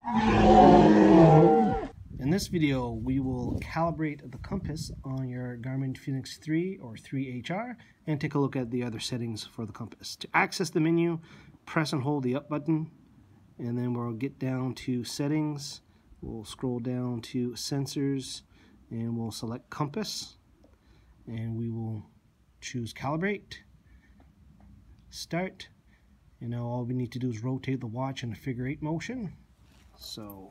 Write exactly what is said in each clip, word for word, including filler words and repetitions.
In this video, we will calibrate the compass on your Garmin fenix three or three H R and take a look at the other settings for the compass. To access the menu, press and hold the up button, and then we'll get down to settings. We'll scroll down to sensors, and we'll select compass, and we will choose calibrate, start, and now all we need to do is rotate the watch in a figure eight motion. So,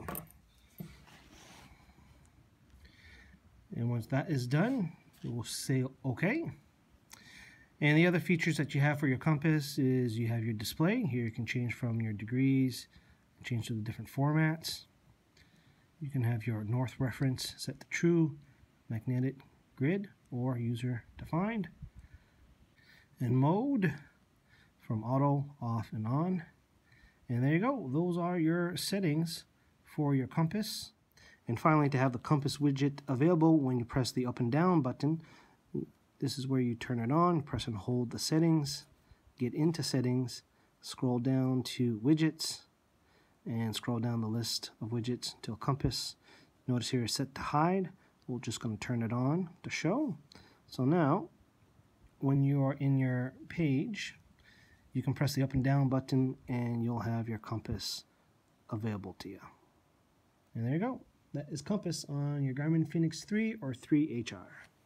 and once that is done, it will say OK. And the other features that you have for your compass is you have your display. Here you can change from your degrees, change to the different formats. You can have your north reference set to true, magnetic grid, or user defined. And mode from auto, off, and on. And there you go. Those are your settings for your compass. And finally, to have the compass widget available when you press the up and down button, this is where you turn it on, press and hold the settings, get into settings, scroll down to widgets, and scroll down the list of widgets until compass. Notice here is set to hide. We're just going to turn it on to show. So now, when you are in your page, you can press the up and down button and you'll have your compass available to you. And there you go. That is compass on your Garmin fenix three or three H R.